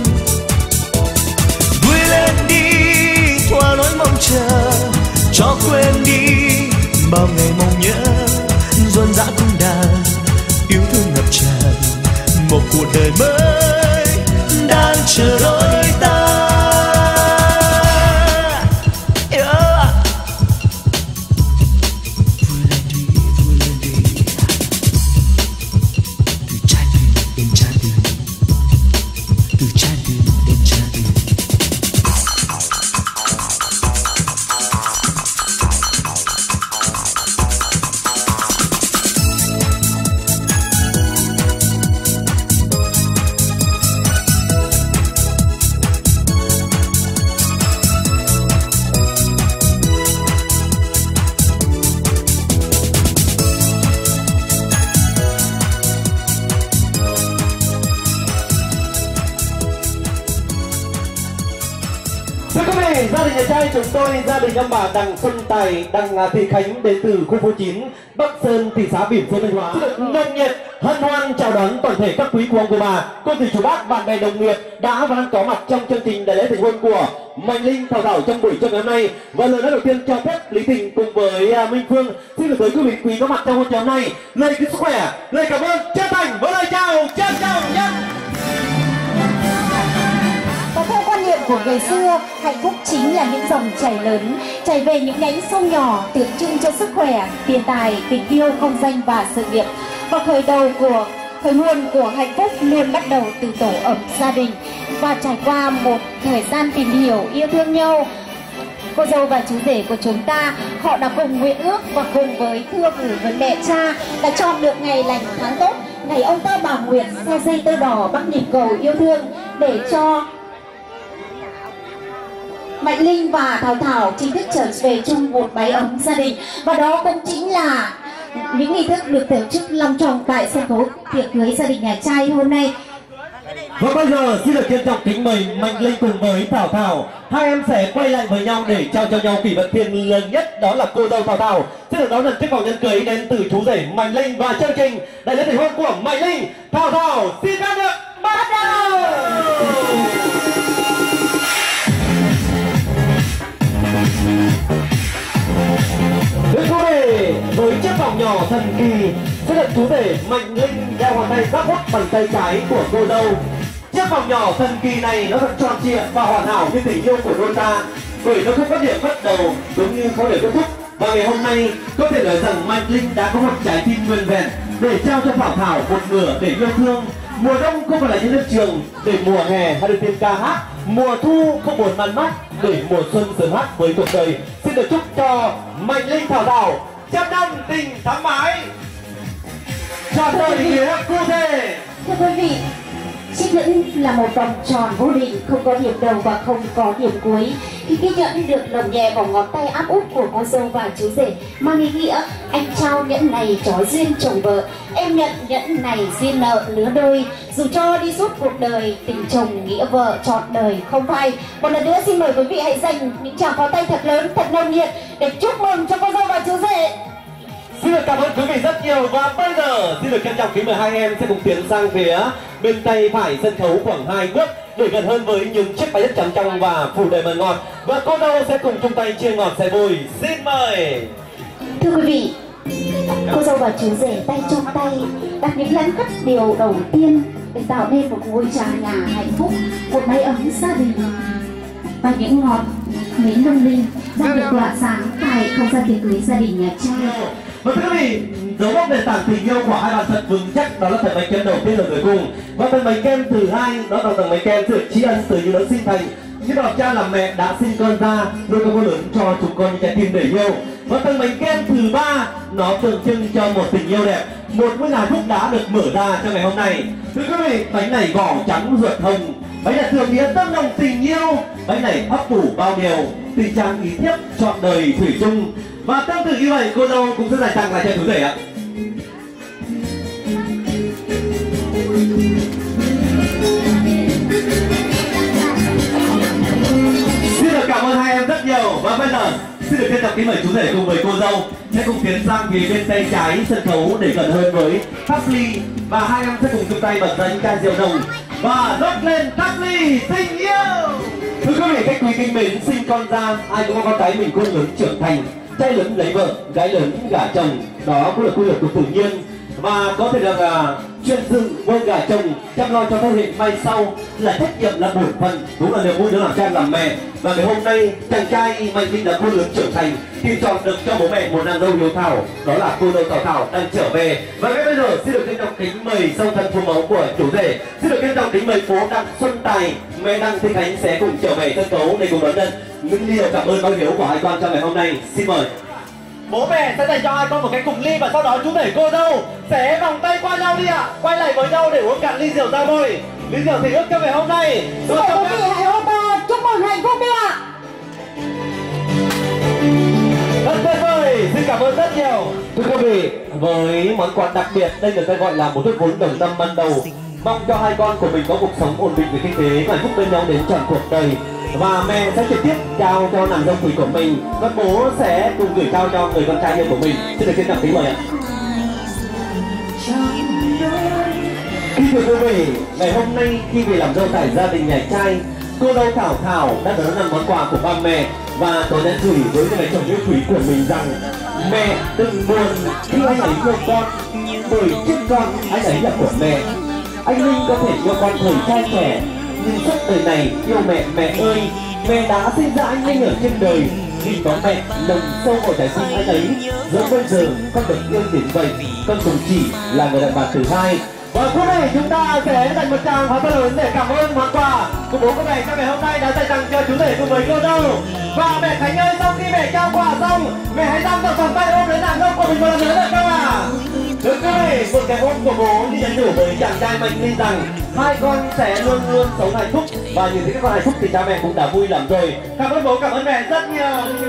Vui lên đi thoa nỗi mong chờ, cho quên đi bao ngày mong nhớ, rộn rã cung đàn yêu thương ngập tràn, một cuộc đời mới đang chờ đôi ta. vị, gia đình nhà trai chúng tôi, gia đình ông bà Đặng Xuân Tài, Đặng Thị Khánh đến từ khu phố chín, Bắc Sơn, thị xã Bỉm Sơn, Thanh Hóa. Nồng nhiệt hân hoan chào đón toàn thể các quý cô ông cô bà, cô dì chú bác, bạn bè đồng nghiệp đã và đang có mặt trong chương trình đại lễ thành hôn của Mạnh Linh, Thảo Thảo trong buổi trưa ngày hôm nay. Và lời nói đầu tiên cho phép Lý Thịnh cùng với Minh Phương xin gửi tới quý vị quý có mặt trong hôn chiều nay lời kính sức khỏe, lời cảm ơn chân thành với lời chào trân trọng nhất. Và theo quan niệm của người xưa, hạnh phúc chính là những dòng chảy lớn chảy về những nhánh sông nhỏ, tượng trưng cho sức khỏe, tiền tài, tình yêu, công danh và sự nghiệp. Và khởi đầu của khởi nguồn của hạnh phúc luôn bắt đầu từ tổ ấm gia đình. Và trải qua một thời gian tìm hiểu, yêu thương nhau, cô dâu và chú rể của chúng ta họ đã cùng nguyện ước và cùng với thưa gửi với mẹ cha đã chọn được ngày lành tháng tốt, ngày ông ta bà Nguyệt xe dây tơ đỏ bắt nhịp cầu yêu thương để cho Mạnh Linh và Thảo Thảo chính thức trở về chung một mái ấm gia đình. Và đó cũng chính là những nghi thức được tổ chức long trọng tại sân khấu tiệc cưới gia đình nhà trai hôm nay. Và bây giờ xin được trân trọng kính mời Mạnh Linh cùng với Thảo Thảo, hai em sẽ quay lại với nhau để trao cho nhau kỷ vật thiêng lớn nhất, đó là cô dâu Thảo Thảo xin được đón nhận chiếc vòng nhẫn cưới đến từ chú rể Mạnh Linh. Và chương trình đại lễ thành hôn của Mạnh Linh, Thảo Thảo xin phép được bắt đầu. Thưa quý vị, với chiếc vòng nhỏ thần kỳ sẽ được chú rể Mạnh Linh đeo vào tay giáp hút bằng tay trái của cô dâu. Chiếc vòng nhỏ thần kỳ này nó thật tròn trịa và hoàn hảo như tình yêu của đôi ta, bởi nó không có điểm bắt đầu giống như có điểm kết thúc. Và ngày hôm nay có thể nói rằng Mạnh Linh đã có một trái tim nguyên vẹn để trao cho Thảo Thảo một nửa để yêu thương. Mùa đông không phải là những lớp trường để mùa hè hay được tiếng ca hát, mùa thu không buồn man mát để mùa xuân sớm hát với cuộc đời. Xin được chúc cho Mạnh Linh, Thảo Thảo trăm năm tình thắm mãi, trọn đời nghĩa cụ thể. Thưa quý vị, chiếc nhẫn là một vòng tròn vô định, không có điểm đầu và không có điểm cuối. Khi chiếc nhẫn được lồng nhẹ vào ngón tay áp út của cô dâu và chú rể, mang ý nghĩa anh trao nhẫn này trói duyên chồng vợ, em nhận nhẫn này duyên nợ lứa đôi. Dù cho đi suốt cuộc đời, tình chồng nghĩa vợ trọn đời không phai. Một lần nữa xin mời quý vị hãy dành những tràng pháo tay thật lớn, thật nồng nhiệt để chúc mừng cho cô dâu và chú rể. Xin được cảm ơn quý vị rất nhiều. Và bây giờ xin được trân trọng kính mời hai em sẽ cùng tiến sang phía bên tay phải sân khấu khoảng hai bước để gần hơn với những chiếc bánh rất trắng trong và phủ đầy mật ngọt. Và cô dâu sẽ cùng chung tay chia ngọt sẻ bùi. Xin mời. Thưa quý vị, cô dâu và chú rể tay trong tay đặt những lẫn cắt điều đầu tiên để tạo nên một ngôi nhà nhà hạnh phúc, một mái ấm gia đình. Và những ngọt mến lung linh đang được tỏa sáng tại không gian tiệc cưới gia đình nhà trai. Và thưa quý vị, dấu mốc nền tảng tình yêu của hai bạn thật vững chắc, đó là tầng bánh kem đầu tiên ở người cùng. Và tầng bánh kem thứ hai đó là tầng bánh kem sự tri ân từ những đấng sinh thành, những bậc cha làm mẹ đã sinh con ra, nuôi con lớn cho chúng con những trái tim để yêu. Và tầng bánh kem thứ ba nó tượng trưng cho một tình yêu đẹp, một ngôi nhà phúc đã được mở ra cho ngày hôm nay. Thưa quý vị, bánh này vỏ trắng ruột hồng, bánh này thường nghĩa tâm lòng tình yêu, bánh này ấp ủ bao điều, tình trạng ý thiếp trọn đời thủy chung. Và tương tự như vậy, cô dâu cũng sẽ dành tặng lại cho chú rể ạ. Xin được cảm ơn hai em rất nhiều. Và bây giờ xin được trân trọng kính mời chú rể cùng với cô dâu sẽ cùng tiến sang phía bên tay trái sân khấu để gần hơn với thắp ly. Và hai em sẽ cùng chung tay bật ra những chai rượu nồng và rót lên thắp ly tình yêu. Thưa quý vị khách quý kính mến, sinh con ra ai cũng có con cái mình khôn lớn trưởng thành, trai lớn lấy vợ, gái lớn gả chồng, đó cũng là quy luật của tự nhiên. Và có thể được uh, chuyên dựng vợ gả chồng, chăm lo cho thế hệ mai sau là trách nhiệm, là bổn phận, đúng là niềm vui đứa làm cha làm mẹ. Và ngày hôm nay chàng trai Mạnh Linh đã khôn lớn trưởng thành, tìm chọn được cho bố mẹ một nàng dâu hiếu thảo, đó là cô dâu Thảo Thảo đang trở về. Và ngay bây giờ xin được trân trọng kính mời song thân phụ mẫu của chủ rể, xin được trân trọng kính mời phố Đặng Xuân Tài, mẹ Đặng Thị Khánh sẽ cùng trở về sân khấu để cùng đón nhận những điều cảm ơn báo hiếu của hai con trong ngày hôm nay. Xin mời. Bố mẹ sẽ dành cho hai con một cái cục ly và sau đó chú rể cô dâu sẽ vòng tay qua nhau đi ạ, à. Quay lại với nhau để uống cạn ly rượu ra môi, ly rượu thì ước cho ngày hôm nay. Xin mời quý vị hãy ôm chúc mừng hạnh phúc đi ạ. Rất tuyệt vời, xin cảm ơn rất nhiều. Thưa quý vị, với món quà đặc biệt đây được ta gọi là một chút vốn đầu năm ban đầu, mong cho hai con của mình có cuộc sống ổn định về kinh tế và hạnh phúc bên nhau đến trọn cuộc đời. và mẹ sẽ trực tiếp trao cho nàng dâu quý của mình, và bố sẽ cùng gửi trao cho người con trai yêu của mình. Xin được trân trọng kính mời ạ. Kính thưa quý vị, ngày hôm nay khi về làm dâu tại gia đình nhà trai, cô dâu Thảo Thảo đã đón nhận món quà của ba mẹ và tôi đã gửi với người chồng yêu quý của mình rằng mẹ đừng buồn khi anh ấy yêu con, bởi trước con anh ấy là của mẹ. Anh Linh có thể yêu con thời trai trẻ, nhưng suốt đời này yêu mẹ. Mẹ ơi, mẹ đã sinh ra anh Linh ở trên đời, vì có mẹ nằm sâu vào trái tim anh ấy. Giờ bây giờ con được yêu đến vậy, con cũng chỉ là người đàn bà thứ hai. Và hôm nay chúng ta sẽ dành một tràng pháo tay lớn để cảm ơn món quà của bố của mẹ trong ngày hôm nay đã dành tặng cho chú rể cùng với cô dâu. Và mẹ Khánh ơi, sau khi mẹ trao quà xong, mẹ hãy dang rộng vòng tay ôm lấy nàng dâu của mình một lần nữa được không ạ? Thưa quý vị, một cái ôm của bố thì nhắn nhủ với chàng trai Mạnh Linh rằng hai con sẽ luôn luôn sống hạnh phúc, và nhìn thấy các con hạnh phúc thì cha mẹ cũng đã vui lắm rồi. Cảm ơn bố, cảm ơn mẹ rất nhiều.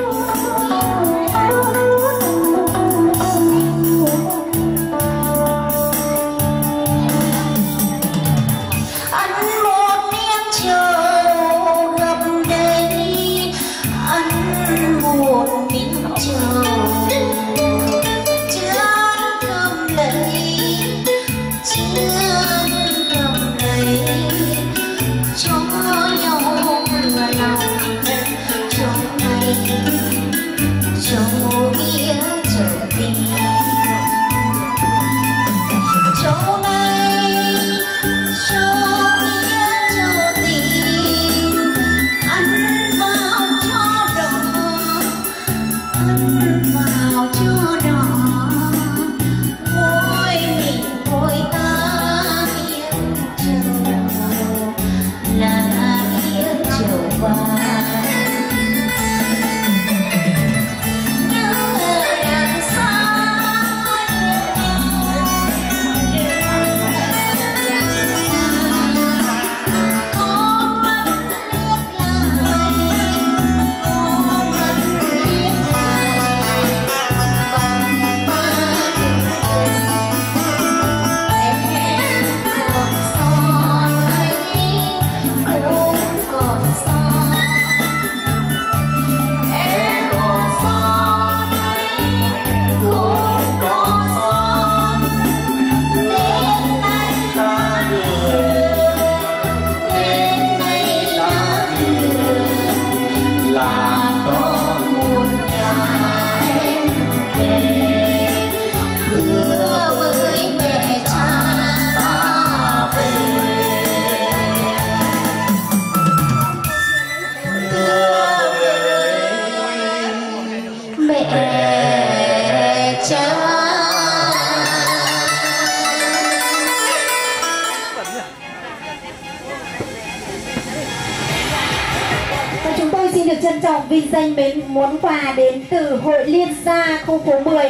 Trân trọng vinh danh mến món quà đến từ Hội Liên Gia khu phố mười.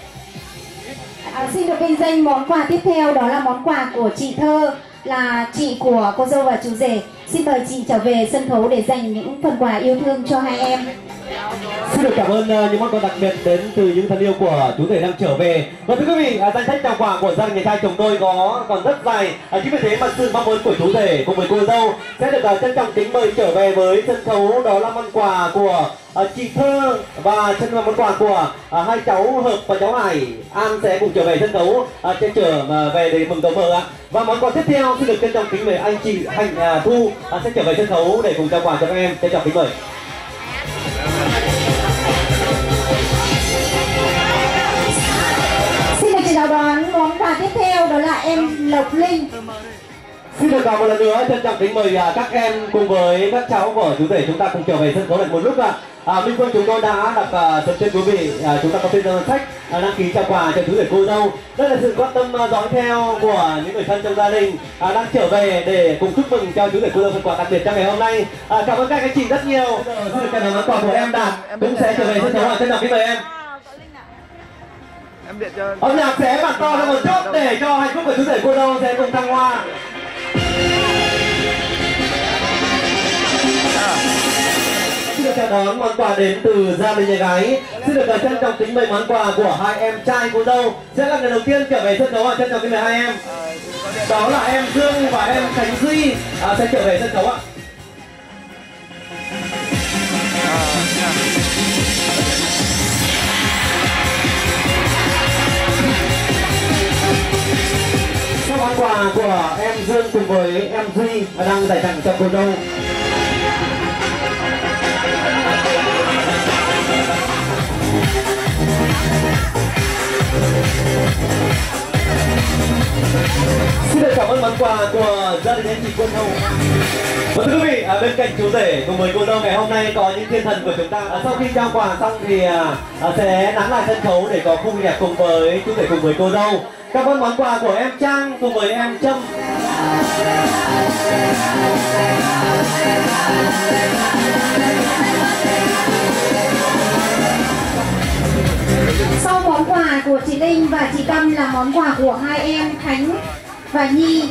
À, xin được vinh danh món quà tiếp theo, đó là món quà của chị Thơ, là chị của cô dâu và chú rể. Xin mời chị trở về sân khấu để dành những phần quà yêu thương cho hai em. Xin được cảm ơn uh, những món quà đặc biệt đến từ những thân yêu của chú rể đang trở về. Và thưa quý vị, uh, danh sách trao quà của gia đình nhà trai chồng tôi có còn rất dài. Uh, chính vì thế mà sự mong muốn của chú rể cùng với cô dâu sẽ được uh, trân trọng kính mời trở về với sân khấu. Đó là món quà của uh, chị Thơ và chân món quà của uh, hai cháu Hợp và cháu Hải An sẽ cùng trở về sân khấu uh, sẽ trở uh, về để mừng cầu mờ ạ. Và món quà tiếp theo xin được trân trọng kính mời anh chị Hành uh, Thu uh, sẽ trở về sân khấu để cùng trao quà cho các em. Trân trọng kính mời. Chào đón món quà tiếp theo, đó là em Lộc Linh. Xin được cảm ơn một lần nữa trân trọng kính mời các em cùng với các cháu của chú rể chúng ta cùng trở về sân khấu lại một lúc ạ. À, Minh Quân chúng tôi đã đặt uh, sân trên quý vị, à, chúng ta có tên danh sách uh, đăng ký trao quà cho chú rể cô dâu. Đây là sự quan tâm uh, dõi theo của những người thân trong gia đình uh, đang trở về để cùng chúc mừng cho chú rể cô dâu phần quà đặc biệt trong ngày hôm nay. Uh, cảm ơn các anh chị rất nhiều. Xin được cảm ơn món quà của em Đạt cũng sẽ trở về sân khấu. Trân trọng kính mời em. Âm nhạc sẽ bật to ra một chút để cho hạnh phúc của chú rể cô dâu sẽ cùng thăng hoa. Xin được chào đón món quà đến từ gia đình nhà gái. Xin được trân trọng kính mời món quà của hai em trai cô dâu sẽ là người đầu tiên trở về sân khấu. Trân trọng kính mời hai em. Đó là em Dương và em Khánh Duy à, sẽ trở về sân khấu ạ. quà của em Dương cùng với em Duy đang dành tặng cho cô dâu. Xin được cảm ơn món quà của gia đình anh chị Quân Hồng. Và thưa quý vị, à, bên cạnh chú rể cùng với cô dâu ngày hôm nay có những thiên thần của chúng ta. À, sau khi trao quà xong thì à, sẽ nán lại sân khấu để có khung nhạc cùng với chú rể cùng với cô dâu. Cảm ơn món quà của em Trang cùng với em Trâm. Sau món quà của chị Linh và chị Tâm là món quà của hai em Khánh và Nhi.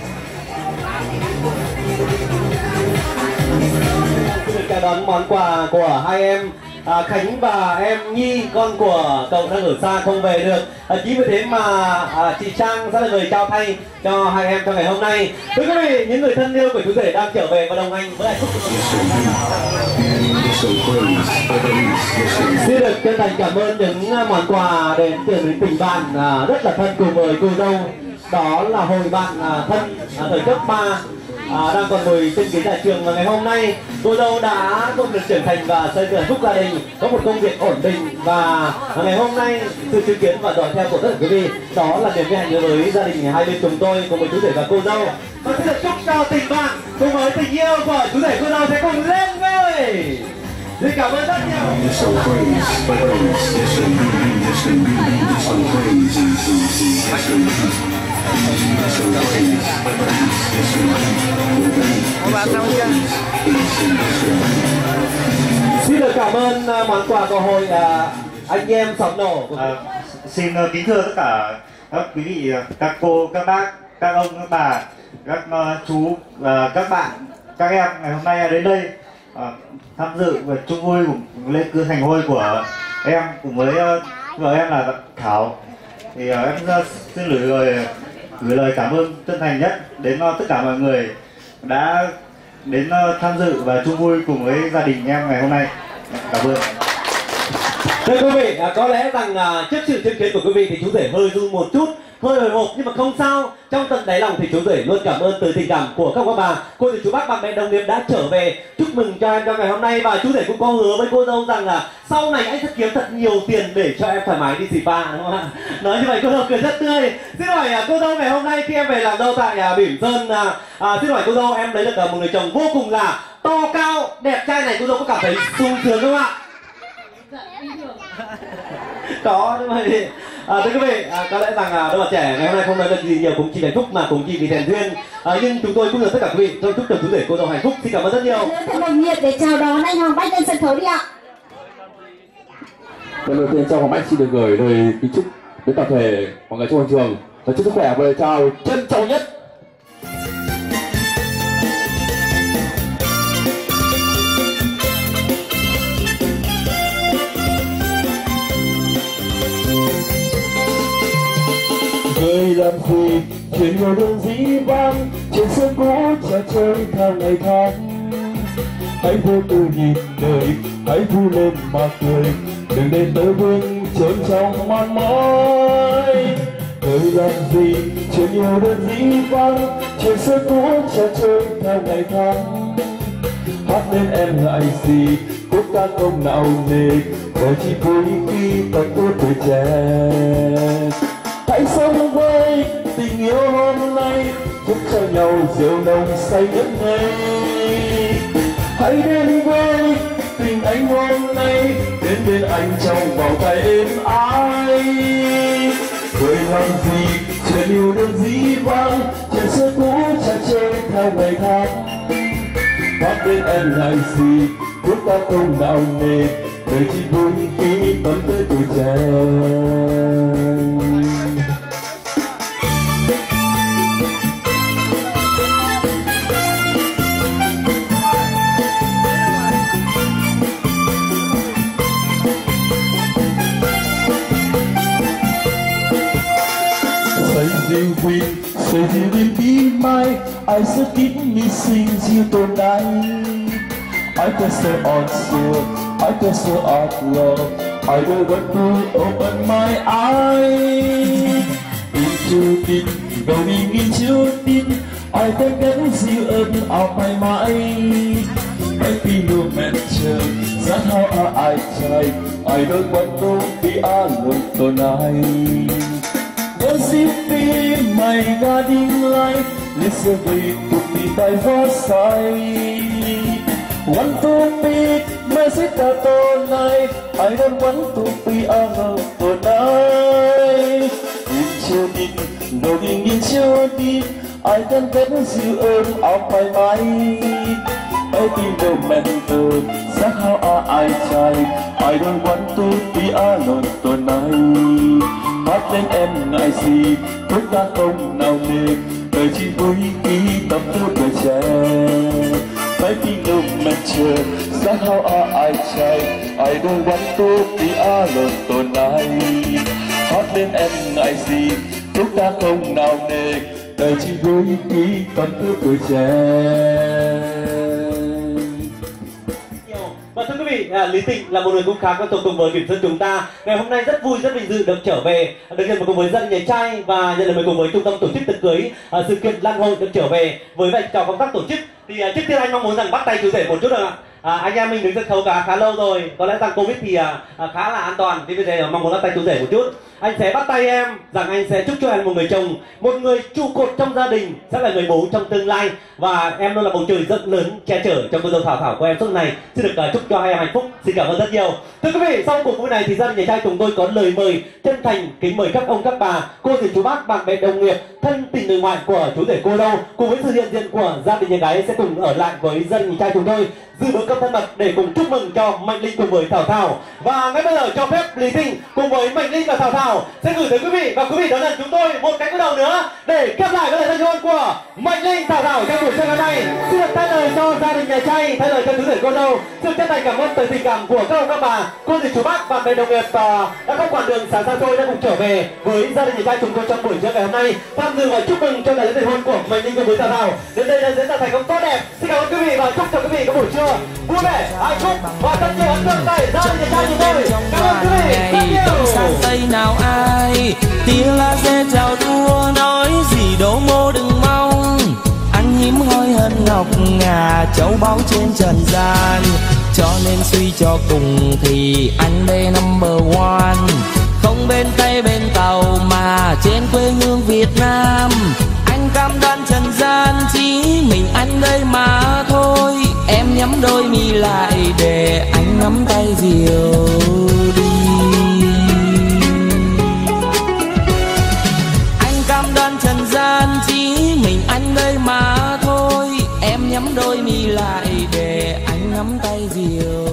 Xin được chào đón món quà của hai em à, Khánh và em Nhi, con của cậu đang ở xa không về được. À, chính vì thế mà à, chị Trang sẽ là người trao thay cho hai em trong ngày hôm nay. Thưa quý vị, những người thân yêu của chú rể đang trở về và đồng hành với hạnh phúc. Xin được chân thành cảm ơn những món quà đến từ những tình bạn à, rất là thân cùng với cô dâu. Đó là hồi bạn à, thân à, thời cấp ba à, đang còn ngồi trên ghế nhà trường, và ngày hôm nay cô dâu đã không được trưởng thành và xây dựng hạnh phúc gia đình, có một công việc ổn định, và ngày hôm nay sự chứng kiến và dõi theo của tất cả quý vị đó là niềm vui hạnh đối với gia đình hai bên chúng tôi cùng với chú rể và cô dâu. Và xin được chúc cho tình bạn cùng với tình yêu của chú rể cô dâu sẽ cùng lên ngôi. Xin cảm ơn rất nhiều. Xin được cảm ơn món quà của hội anh em sóng nổ. À, xin kính thưa tất cả các quý vị, các cô, các bác, các ông, các bà, các uh, chú và các bạn, các em ngày hôm nay đến đây uh, tham dự và chung vui cùng lễ cưới thành hôn của em cùng với uh, vợ em là Thảo. Thì uh, em uh, xin gửi lời gửi lời cảm ơn chân thành nhất đến uh, tất cả mọi người đã đến uh, tham dự và chung vui cùng với gia đình em ngày hôm nay. Cảm ơn. Thưa quý vị, à, có lẽ rằng à, trước sự chứng kiến của quý vị thì chú rể hơi run một chút, hơi hồi hộp, nhưng mà không sao. Trong tận đáy lòng thì chú rể luôn cảm ơn từ tình cảm của các bà, cô dì chú bác, bạn bè đồng nghiệp đã trở về chúc mừng cho em trong ngày hôm nay. Và chú rể cũng có hứa với cô dâu rằng là sau này anh sẽ kiếm thật nhiều tiền để cho em thoải mái đi spa, đúng không ạ? Nói như vậy cô dâu cười rất tươi. Xin hỏi à, cô dâu ngày hôm nay khi em về làm dâu tại à, Bỉm Sơn, à, à, xin hỏi cô dâu, em lấy được à, một người chồng vô cùng là to cao đẹp trai này, cô dâu có cảm thấy sung sướng không ạ? Có đúng rồi. À, thưa quý vị, à, có lẽ rằng à, đôi bạn trẻ ngày hôm nay không nói được gì nhiều, cũng chỉ hạnh phúc mà cũng chỉ vì thèn duyên. À, nhưng chúng tôi cũng được tất cả quý vị tôi chúc cho chú rể cô dâu hạnh phúc. Xin cảm ơn rất nhiều. Thật nồng nhiệt để chào đón anh Hoàng Bách lên sân khấu đi ạ. Lần đầu tiên cho Hoàng Bách xin được gửi lời kính chúc đến tập thể mọi người trong hội trường và chúc sức khỏe và lời chào trân trọng nhất. Người làm gì chuyện nhiều đơn dĩ vang trên sân cũ trò chơi theo ngày tháng. Hãy vô tư nhìn đời, hãy vui lên mà cười, đừng nên tới vương trốn trong mòn mỏi. Người làm gì chuyện nhiều đơn dĩ vang trên sân cũ trò chơi theo ngày tháng. Hát lên em ngại gì khúc ca không nào nề, bởi chỉ vui khi còn tôi tuổi trẻ. Hãy sống với tình yêu hôm nay, chúc cho nhau rượu nồng say nhất ngày. Hãy đến với tình anh hôm nay, đến bên anh trong vòng tay êm ái. Người làm gì chuyện yêu đơn dĩ vang trên sân cũ trà chơi theo ngày tháng. Hát bên em ngại gì khúc ta không nào nề, đời chỉ vui khi tấm tới tuổi trẻ. Dịu quỳnh, sợi dịu đêm bí mai, ai sẽ kín mi xinh dịu tồn tại. I can say answer, I can say out loud, I don't want to open my eyes. Into deep ngẫu nhiên chưa tin ai tất đến siêu ơn ao mãi mãi happy no matter that how I try I don't want to be alone tonight. Was it be my guiding light? Listen way to be by your side. Want to be my sister tonight. I don't want to be alone tonight. In chưa tin, knowing in chưa tin, I can get you ơn out my mind. Baby, no matter that's how I try. I don't want to be alone tonight. Hát lên em ngại gì, bước ra không nào nề, đời chỉ vui khi tâm tư tuổi trẻ. Baby, no matter that's how I try. I don't want to be alone tonight. Hát lên em ngại gì, bước ra không nào nề, đời chỉ vui khi tâm tư tuổi trẻ. Và thưa quý vị, à, Lý Tịnh là một người cũng khá quen thuộc cùng với Việt Sơn chúng ta. Ngày hôm nay rất vui, rất vinh dự được trở về, được nhận một cùng với gia đình nhà trai và nhận lời mời cùng với trung tâm tổ chức tiệc cưới, à, sự kiện Lan Hội được trở về với vai trò công tác tổ chức. Thì à, trước tiên anh mong muốn rằng bắt tay chú rể một chút được ạ. À, anh em mình đứng sân khấu cả khá lâu rồi, có lẽ rằng Covid thì à, khá là an toàn, thì bây giờ mong muốn bắt tay chú rể một chút. Anh sẽ bắt tay em rằng anh sẽ chúc cho em một người chồng, một người trụ cột trong gia đình, sẽ là người bố trong tương lai, và em luôn là bầu trời rộng lớn che chở trong cô dâu Thảo Thảo của em suốt này. Xin được uh, chúc cho hai em hạnh phúc. Xin cảm ơn rất nhiều. Thưa quý vị, sau cuộc vui này thì gia đình nhà trai chúng tôi có lời mời chân thành kính mời các ông các bà, cô dì chú bác, bạn bè đồng nghiệp, thân tình người ngoại của chú rể cô dâu cùng với sự hiện diện của gia đình nhà gái sẽ cùng ở lại với gia đình nhà trai chúng tôi dự bữa cơm thân mật để cùng chúc mừng cho Mạnh Linh cùng với Thảo Thảo. Và ngay bây giờ cho phép Lý Tịnh cùng với Mạnh Linh và Thảo Thảo sẽ gửi tới quý vị, và quý vị đón nhận chúng tôi một cái cú đầu nữa để kết lại với lời thân hôn của Mạnh Linh Thảo Thảo trong buổi trưa ngày nay. Xin được thay lời cho gia đình nhà trai, thay lời cho chú rể cô dâu, xin chân thành cảm ơn tới tình cảm của các ông các bà, cô dì chú bác, bạn bè đồng nghiệp và đã không quản đường xa xa xôi đã cùng trở về với gia đình nhà trai chúng tôi trong buổi trưa ngày hôm nay tham dự và chúc mừng cho lễ tân hôn của Mạnh Linh cùng với Thảo Thảo. Đến đây đã diễn ra thành công tốt đẹp. Xin cảm ơn quý vị và chúc cho quý vị có buổi trưa vui vẻ, hạnh phúc và thật nhiều ấn tượng tại gia đình nhà trai chúng tôi. Cảm ơn quý vị rất nhiều. Sang tây nào ai tia laser chào đua, nói gì đâu mô đừng mong, anh hiếm hoi hơn ngọc ngà châu báu trên trần gian, cho nên suy cho cùng thì anh đây number one, không bên Tây bên Tàu mà trên quê hương Việt Nam. Anh cam đoan trần gian chỉ mình anh đây mà thôi, em nhắm đôi mi lại để anh nắm tay dìu đi. Anh cam đoan trần gian chỉ mình anh đây mà thôi, em nhắm đôi mi lại để anh nắm tay dìu.